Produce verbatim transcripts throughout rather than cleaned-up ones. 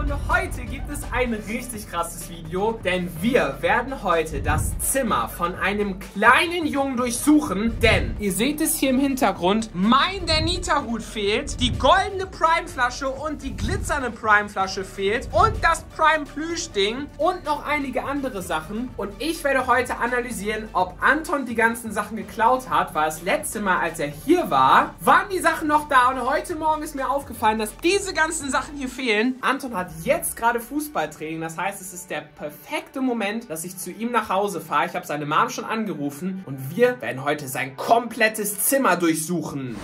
Und heute gibt es ein richtig krasses Video, denn wir werden heute das Zimmer von einem kleinen Jungen durchsuchen, denn ihr seht es hier im Hintergrund, mein Danita-Hut fehlt, die goldene Prime-Flasche und die glitzernde Prime-Flasche fehlt und das Prime-Plüsch-Ding und noch einige andere Sachen. Und ich werde heute analysieren, ob Anton die ganzen Sachen geklaut hat, weil das letzte Mal, als er hier war, waren die Sachen noch da und heute Morgen ist mir aufgefallen, dass diese ganzen Sachen hier fehlen. Anton hat jetzt gerade Fußballtraining, das heißt, es ist der perfekte Moment, dass ich zu ihm nach Hause fahre. Ich habe seine Mom schon angerufen und wir werden heute sein komplettes Zimmer durchsuchen.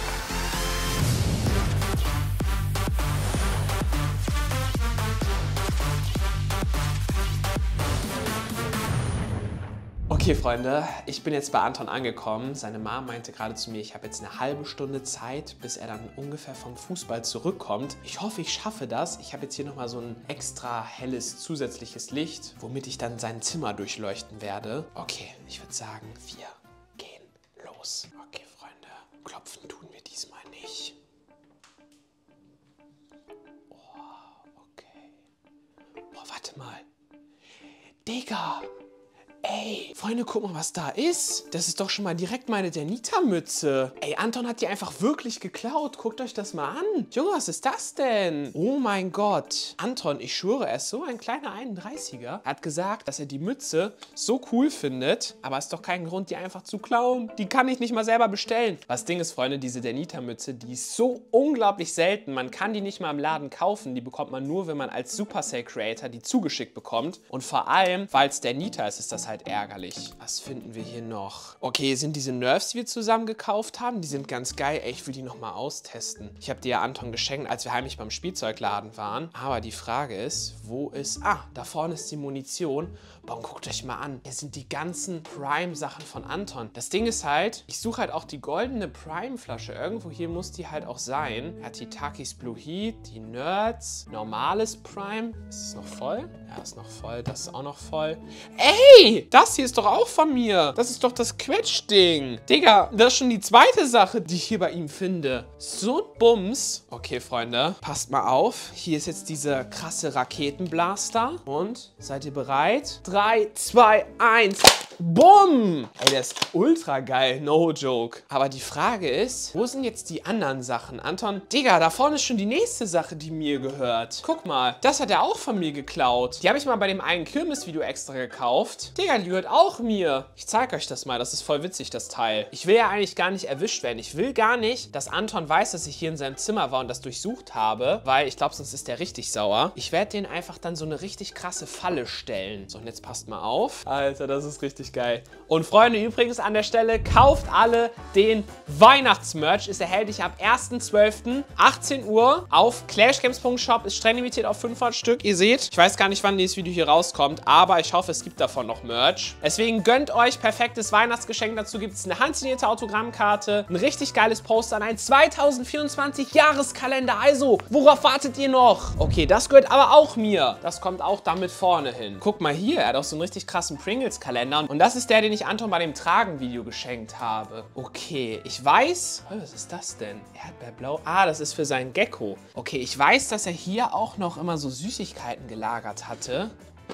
Okay, Freunde, ich bin jetzt bei Anton angekommen. Seine Mom meinte gerade zu mir, ich habe jetzt eine halbe Stunde Zeit, bis er dann ungefähr vom Fußball zurückkommt. Ich hoffe, ich schaffe das. Ich habe jetzt hier nochmal so ein extra helles zusätzliches Licht, womit ich dann sein Zimmer durchleuchten werde. Okay, ich würde sagen, wir gehen los. Okay, Freunde, klopfen tun wir diesmal nicht. Oh, okay. Boah, warte mal. Digga! Ey, Freunde, guck mal, was da ist. Das ist doch schon mal direkt meine Danita-Mütze. Ey, Anton hat die einfach wirklich geklaut. Guckt euch das mal an. Junge, was ist das denn? Oh mein Gott. Anton, ich schwöre, er ist so ein kleiner einunddreißiger. Er hat gesagt, dass er die Mütze so cool findet. Aber es ist doch kein Grund, die einfach zu klauen. Die kann ich nicht mal selber bestellen. Das Ding ist, Freunde, diese Danita-Mütze, die ist so unglaublich selten. Man kann die nicht mal im Laden kaufen. Die bekommt man nur, wenn man als Supercell-Creator die zugeschickt bekommt. Und vor allem, weil es Danita ist, ist das halt ärgerlich. Was finden wir hier noch? Okay, sind diese Nerfs, die wir zusammen gekauft haben, die sind ganz geil. Ey, ich will die nochmal austesten. Ich habe die ja Anton geschenkt, als wir heimlich beim Spielzeugladen waren. Aber die Frage ist, wo ist... Ah, da vorne ist die Munition. Boah, guckt euch mal an. Hier sind die ganzen Prime-Sachen von Anton. Das Ding ist halt, ich suche halt auch die goldene Prime-Flasche. Irgendwo hier muss die halt auch sein. Er hat die Takis Blue Heat, die Nerds, normales Prime. Ist es noch voll? Ja, ist noch voll. Das ist auch noch voll. Ey! Das hier ist doch auch von mir. Das ist doch das Quetschding. Digga, das ist schon die zweite Sache, die ich hier bei ihm finde. So ein Bums. Okay, Freunde, passt mal auf. Hier ist jetzt dieser krasse Raketenblaster. Und, seid ihr bereit? drei, zwei, eins. Bumm! Ey, der ist ultra geil. No joke. Aber die Frage ist, wo sind jetzt die anderen Sachen? Anton, Digga, da vorne ist schon die nächste Sache, die mir gehört. Guck mal, das hat er auch von mir geklaut. Die habe ich mal bei dem einen Kirmes-Video extra gekauft. Digga, die gehört auch mir. Ich zeige euch das mal. Das ist voll witzig, das Teil. Ich will ja eigentlich gar nicht erwischt werden. Ich will gar nicht, dass Anton weiß, dass ich hier in seinem Zimmer war und das durchsucht habe, weil ich glaube, sonst ist der richtig sauer. Ich werde den einfach dann so eine richtig krasse Falle stellen. So, und jetzt passt mal auf. Alter, das ist richtig geil. Und Freunde, übrigens an der Stelle, kauft alle den Weihnachtsmerch. Ist erhältlich ab ersten zwölften achtzehn Uhr auf clashgames punkt shop. Ist streng limitiert auf fünfhundert Stück. Ihr seht, ich weiß gar nicht, wann dieses Video hier rauskommt, aber ich hoffe, es gibt davon noch Merch. Deswegen gönnt euch perfektes Weihnachtsgeschenk. Dazu gibt es eine handsignierte Autogrammkarte, ein richtig geiles Poster an einen zweitausendvierundzwanzig Jahreskalender. Also, worauf wartet ihr noch? Okay, das gehört aber auch mir. Das kommt auch damit vorne hin. Guck mal hier, er hat auch so einen richtig krassen Pringles-Kalender. Und das ist der, den ich Anton bei dem Tragen-Video geschenkt habe. Okay, ich weiß... Oh, was ist das denn? Erdbeerblau. Ah, das ist für seinen Gecko. Okay, ich weiß, dass er hier auch noch immer so Süßigkeiten gelagert hatte.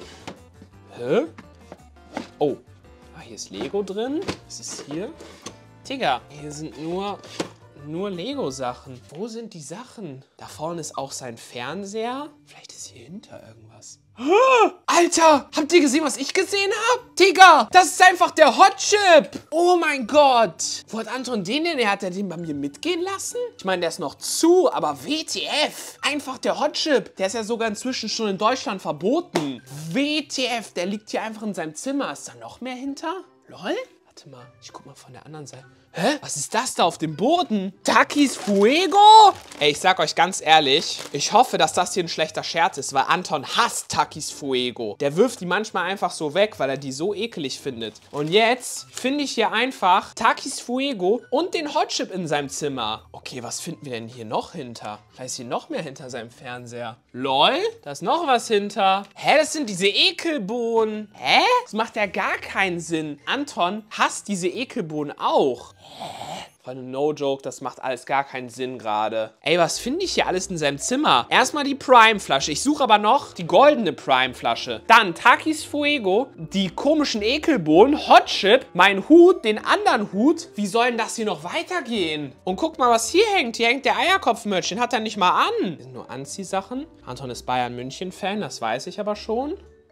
Hä? Oh. Ah, hier ist Lego drin. Was ist hier? Digga, hier sind nur... Nur Lego-Sachen. Wo sind die Sachen? Da vorne ist auch sein Fernseher. Vielleicht ist hier hinter irgendwas. Alter, habt ihr gesehen, was ich gesehen habe? Digga, das ist einfach der Hot Chip. Oh mein Gott. Wo hat Anton den denn? Hat er den bei mir mitgehen lassen? Ich meine, der ist noch zu, aber W T F. Einfach der Hot Chip. Der ist ja sogar inzwischen schon in Deutschland verboten. W T F, der liegt hier einfach in seinem Zimmer. Ist da noch mehr hinter? Lol? Warte mal, ich guck mal von der anderen Seite. Hä? Was ist das da auf dem Boden? Takis Fuego? Ey, ich sag euch ganz ehrlich, ich hoffe, dass das hier ein schlechter Scherz ist, weil Anton hasst Takis Fuego. Der wirft die manchmal einfach so weg, weil er die so ekelig findet. Und jetzt finde ich hier einfach Takis Fuego und den Hot Chip in seinem Zimmer. Okay, was finden wir denn hier noch hinter? Vielleicht ist hier noch mehr hinter seinem Fernseher. Lol, da ist noch was hinter. Hä, das sind diese Ekelbohnen. Hä? Das macht ja gar keinen Sinn. Anton hasst diese Ekelbohnen auch. Hä? Freunde, no joke, das macht alles gar keinen Sinn gerade. Ey, was finde ich hier alles in seinem Zimmer? Erstmal die Prime-Flasche. Ich suche aber noch die goldene Prime-Flasche. Dann Takis Fuego, die komischen Ekelbohnen, Hot Chip, mein Hut, den anderen Hut. Wie soll denn das hier noch weitergehen? Und guck mal, was hier hängt. Hier hängt der Eierkopf-Merch. Den hat er nicht mal an. Das sind nur Anziehsachen. Anton ist Bayern-München-Fan, das weiß ich aber schon.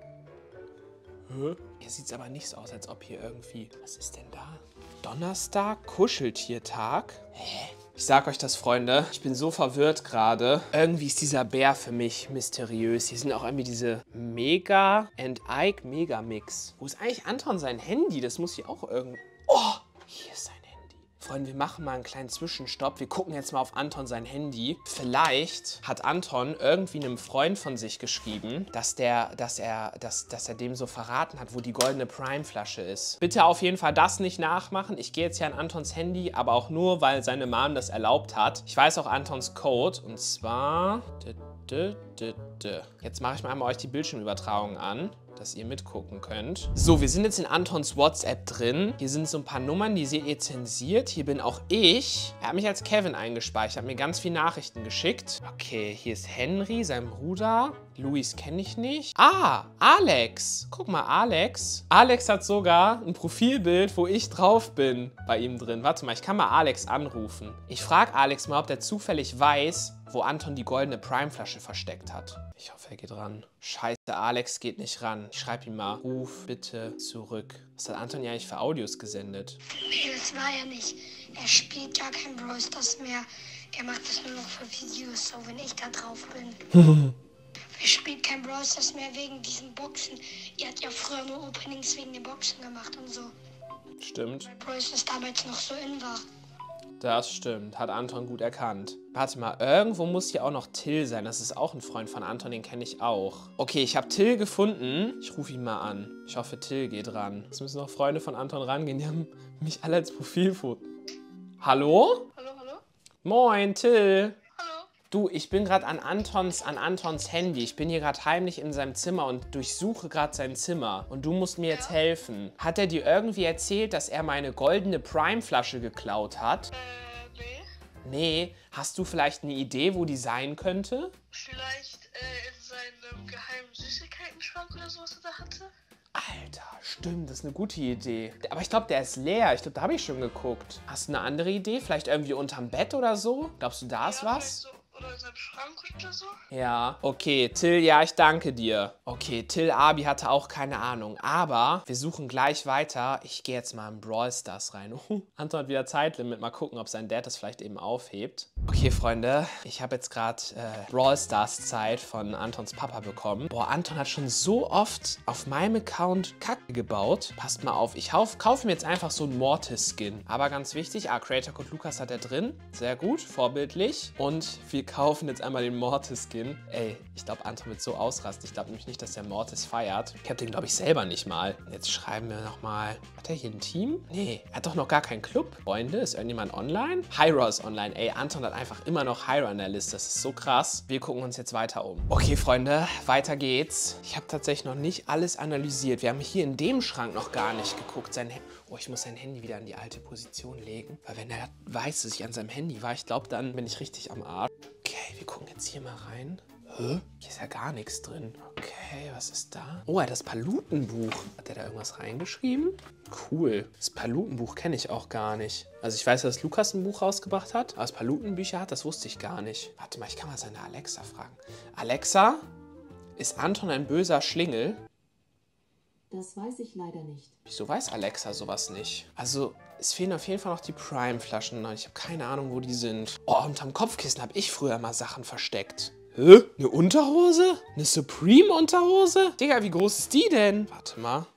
Hä? Hier sieht es aber nicht so aus, als ob hier irgendwie... Was ist denn da? Donnerstag, Kuscheltiertag? Hä? Ich sag euch das, Freunde, ich bin so verwirrt gerade. Irgendwie ist dieser Bär für mich mysteriös. Hier sind auch irgendwie diese Mega and Ike Megamix. Wo ist eigentlich Anton sein Handy? Das muss hier auch irgendwie... Oh, hier ist sein Handy. Freunde, wir machen mal einen kleinen Zwischenstopp. Wir gucken jetzt mal auf Anton sein Handy. Vielleicht hat Anton irgendwie einem Freund von sich geschrieben, dass, der, dass, er, dass, dass er dem so verraten hat, wo die goldene Prime-Flasche ist. Bitte auf jeden Fall das nicht nachmachen. Ich gehe jetzt hier an Antons Handy, aber auch nur, weil seine Mom das erlaubt hat. Ich weiß auch Antons Code und zwar... Jetzt mache ich mal einmal euch die Bildschirmübertragung an, dass ihr mitgucken könnt. So, wir sind jetzt in Antons WhatsApp drin. Hier sind so ein paar Nummern, die seht ihr zensiert. Hier bin auch ich. Er hat mich als Kevin eingespeichert, hat mir ganz viele Nachrichten geschickt. Okay, hier ist Henry, sein Bruder. Luis kenne ich nicht. Ah, Alex. Guck mal, Alex. Alex hat sogar ein Profilbild, wo ich drauf bin, bei ihm drin. Warte mal, ich kann mal Alex anrufen. Ich frage Alex mal, ob der zufällig weiß, wo Anton die goldene Prime-Flasche versteckt hat. Ich hoffe, er geht ran. Scheiße, Alex geht nicht ran. Ich schreibe ihm mal, ruf bitte zurück. Was hat Anton ja eigentlich für Audios gesendet? Nee, das war ja nicht. Er spielt gar kein Brawl Stars mehr. Er macht das nur noch für Videos, so wenn ich da drauf bin. Er spielt kein Brawl Stars mehr wegen diesen Boxen. Ihr habt ja früher nur Openings wegen den Boxen gemacht und so. Stimmt. Weil Brawl Stars damals noch so in war. Das stimmt, hat Anton gut erkannt. Warte mal, irgendwo muss hier auch noch Till sein. Das ist auch ein Freund von Anton, den kenne ich auch. Okay, ich habe Till gefunden. Ich rufe ihn mal an. Ich hoffe, Till geht ran. Jetzt müssen noch Freunde von Anton rangehen. Die haben mich alle als Profilfoto. Hallo? Hallo, hallo? Moin, Till. Hallo? Du, ich bin gerade an Antons, an Antons Handy. Ich bin hier gerade heimlich in seinem Zimmer und durchsuche gerade sein Zimmer. Und du musst mir jetzt helfen. Hat er dir irgendwie erzählt, dass er meine goldene Prime-Flasche geklaut hat? Äh, nee. Nee. Hast du vielleicht eine Idee, wo die sein könnte? Vielleicht äh, in seinem geheimen Süßigkeiten-Schrank oder so, was er da hatte? Alter, stimmt, das ist eine gute Idee. Aber ich glaube, der ist leer. Ich glaube, da habe ich schon geguckt. Hast du eine andere Idee? Vielleicht irgendwie unterm Bett oder so? Glaubst du, da ist Ja, was? so, oder in seinem Schrank oder so? Ja, okay, Till, ja, ich danke dir. Okay, Till Abi hatte auch keine Ahnung, aber wir suchen gleich weiter. Ich gehe jetzt mal in Brawl Stars rein. Oh, Anton hat wieder Zeitlimit. Mal gucken, ob sein Dad das vielleicht eben aufhebt. Okay, Freunde, ich habe jetzt gerade äh, Brawl Stars Zeit von Antons Papa bekommen. Boah, Anton hat schon so oft auf meinem Account Kacke gebaut. Passt mal auf, ich kaufe mir jetzt einfach so einen Mortis-Skin. Aber ganz wichtig, ah, Creator Code Lukas hat er drin. Sehr gut, vorbildlich. Und wir kaufen jetzt einmal den Mortis-Skin. Ey, ich glaube, Anton wird so ausrasten. Ich glaube nämlich nicht, dass der Mortis feiert. Ich habe den, glaube ich, selber nicht mal. Jetzt schreiben wir nochmal. Hat er hier ein Team? Nee, er hat doch noch gar keinen Club. Freunde, ist irgendjemand online? Hyra ist online. Ey, Anton hat einfach immer noch Hyra in der Liste. Das ist so krass. Wir gucken uns jetzt weiter um. Okay, Freunde, weiter geht's. Ich habe tatsächlich noch nicht alles analysiert. Wir haben hier in dem Schrank noch gar nicht geguckt. Sein oh, ich muss sein Handy wieder in die alte Position legen. Weil wenn er weiß, dass ich an seinem Handy war, ich glaube, dann bin ich richtig am Arsch. Okay, wir gucken jetzt hier mal rein. Hä? Hier ist ja gar nichts drin. Okay, was ist da? Oh, er hat das Palutenbuch. Hat er da irgendwas reingeschrieben? Cool. Das Palutenbuch kenne ich auch gar nicht. Also ich weiß, dass Lukas ein Buch rausgebracht hat, aber das Palutenbücher hat, das wusste ich gar nicht. Warte mal, ich kann mal seine Alexa fragen. Alexa, ist Anton ein böser Schlingel? Das weiß ich leider nicht. Wieso weiß Alexa sowas nicht? Also, es fehlen auf jeden Fall noch die Prime-Flaschen. Ich habe keine Ahnung, wo die sind. Oh, unterm Kopfkissen habe ich früher mal Sachen versteckt. Hä? Eine Unterhose? Eine Supreme-Unterhose? Digga, wie groß ist die denn? Warte mal.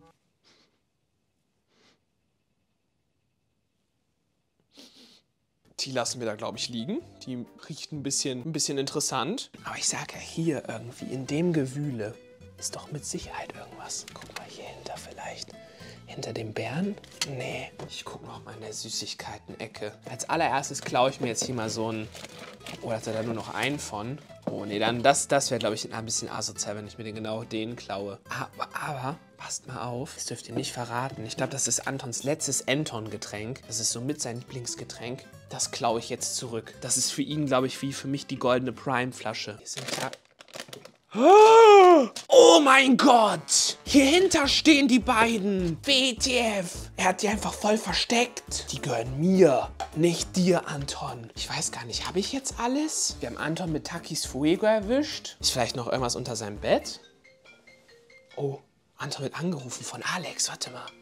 Die lassen wir da, glaube ich, liegen. Die riecht ein bisschen, ein bisschen interessant. Aber ich sage ja, hier irgendwie in dem Gewühle ist doch mit Sicherheit irgendwas. Guck mal hier hinter vielleicht. Hinter dem Bären? Nee. Ich gucke noch mal in der Süßigkeiten-Ecke. Als allererstes klaue ich mir jetzt hier mal so ein... Oh, da hat er da nur noch einen von. Oh nee, dann das, das wäre, glaube ich, ein bisschen asozial, wenn ich mir den genau den klaue. Aber, aber, passt mal auf, das dürft ihr nicht verraten. Ich glaube, das ist Antons letztes Anton-Getränk. Das ist somit sein Lieblingsgetränk. Das klaue ich jetzt zurück. Das ist für ihn, glaube ich, wie für mich die goldene Prime-Flasche. Hier sind ja... Oh mein Gott! Hier hinter stehen die beiden. W T F. Er hat die einfach voll versteckt. Die gehören mir, nicht dir, Anton. Ich weiß gar nicht, habe ich jetzt alles? Wir haben Anton mit Takis Fuego erwischt. Ist vielleicht noch irgendwas unter seinem Bett? Oh, Anton wird angerufen von Alex. Warte mal.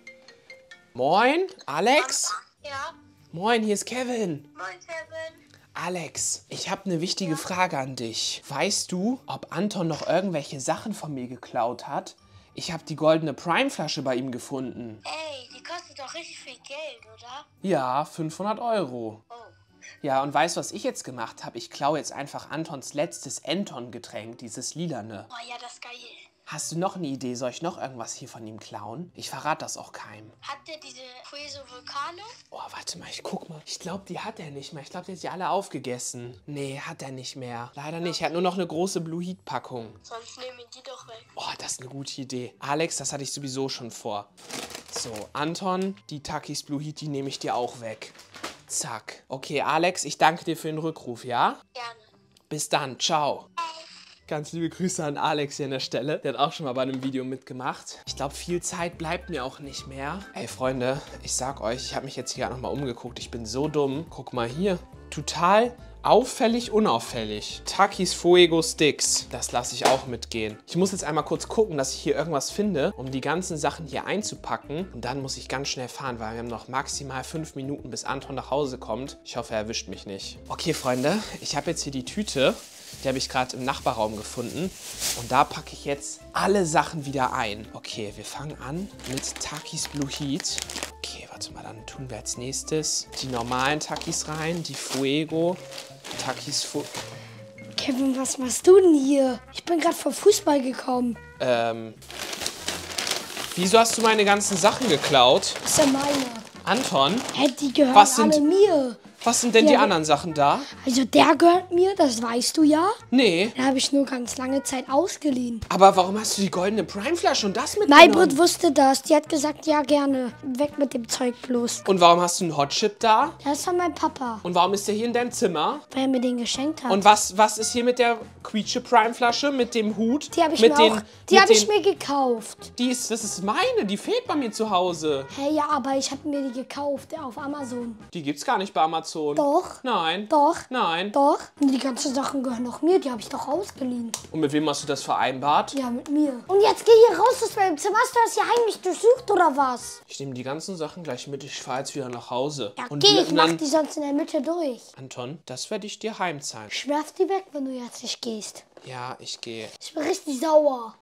Moin, Alex? Ja. Moin, hier ist Kevin. Moin, Kevin. Alex, ich habe eine wichtige Frage an dich. Weißt du, ob Anton noch irgendwelche Sachen von mir geklaut hat? Ich habe die goldene Prime-Flasche bei ihm gefunden. Ey, die kostet doch richtig viel Geld, oder? Ja, fünfhundert Euro. Oh. Ja, und weißt du, was ich jetzt gemacht habe? Ich klaue jetzt einfach Antons letztes Anton-Getränk, dieses lilane. Oh ja, das ist geil. Hast du noch eine Idee? Soll ich noch irgendwas hier von ihm klauen? Ich verrate das auch keinem. Hat der diese Queso Vulcano? Oh, warte mal, ich guck mal. Ich glaube, die hat er nicht mehr. Ich glaube, die hat sie alle aufgegessen. Nee, hat er nicht mehr. Leider nicht. Er hat nur noch eine große Blue Heat-Packung. Sonst nehmen wir die doch weg. Oh, das ist eine gute Idee. Alex, das hatte ich sowieso schon vor. So, Anton, die Takis Blue Heat, die nehme ich dir auch weg. Zack. Okay, Alex, ich danke dir für den Rückruf, ja? Gerne. Bis dann. Ciao. Ganz liebe Grüße an Alex hier an der Stelle. Der hat auch schon mal bei einem Video mitgemacht. Ich glaube, viel Zeit bleibt mir auch nicht mehr. Ey, Freunde, ich sag euch, ich habe mich jetzt hier nochmal umgeguckt. Ich bin so dumm. Guck mal hier. Total auffällig, unauffällig. Takis Fuego Sticks. Das lasse ich auch mitgehen. Ich muss jetzt einmal kurz gucken, dass ich hier irgendwas finde, um die ganzen Sachen hier einzupacken. Und dann muss ich ganz schnell fahren, weil wir haben noch maximal fünf Minuten, bis Anton nach Hause kommt. Ich hoffe, er erwischt mich nicht. Okay, Freunde, ich habe jetzt hier die Tüte. Die habe ich gerade im Nachbarraum gefunden. Und da packe ich jetzt alle Sachen wieder ein. Okay, wir fangen an mit Takis Blue Heat. Okay, warte mal, dann tun wir als nächstes die normalen Takis rein, die Fuego, Takis Fu... Kevin, was machst du denn hier? Ich bin gerade vom Fußball gekommen. Ähm... Wieso hast du meine ganzen Sachen geklaut? Das ist ja meine. Anton? Hey, die gehören Was sind- alle mir. Was sind denn Ja, die aber- anderen Sachen da? Also der gehört mir, das weißt du ja. Nee. Den habe ich nur ganz lange Zeit ausgeliehen. Aber warum hast du die goldene Prime-Flasche und das mitgenommen? Maybrit wusste das. Die hat gesagt, ja gerne. Weg mit dem Zeug bloß. Und warum hast du einen Hotchip da? Das ist von meinem Papa, Und warum ist der hier in deinem Zimmer? weil er mir den geschenkt hat. Und was, was ist hier mit der Quietsche Prime-Flasche, mit dem Hut? die habe ich, mit mir, den, auch, die mit hab ich den- mir gekauft. Die ist, das ist meine, die fehlt bei mir zu Hause. Hey, ja, aber ich habe mir die gekauft auf Amazon. Die gibt's gar nicht bei Amazon. Doch. Nein. Doch. Nein. Doch. Und die ganzen Sachen gehören noch mir. Die habe ich doch ausgeliehen. Und mit wem hast du das vereinbart? Ja, mit mir. Und jetzt geh hier raus aus meinem Zimmer. Hast du das hier heimlich durchsucht oder was? Ich nehme die ganzen Sachen gleich mit, ich fahre jetzt wieder nach Hause. Ja, Und geh, wir- ich mach dann- die sonst in der Mitte durch. Anton, das werde ich dir heimzahlen. Ich werf die weg, wenn du jetzt nicht gehst. Ja, ich gehe. Ich bin richtig sauer.